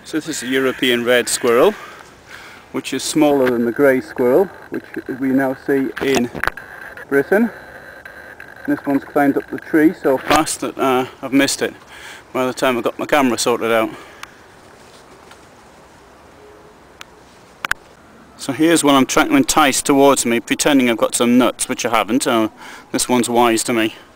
So this is a European red squirrel, which is smaller than the grey squirrel, which we now see in Britain. This one's climbed up the tree so fast that I've missed it by the time I got my camera sorted out. So here's one I'm trying to entice towards me, pretending I've got some nuts, which I haven't. This one's wise to me.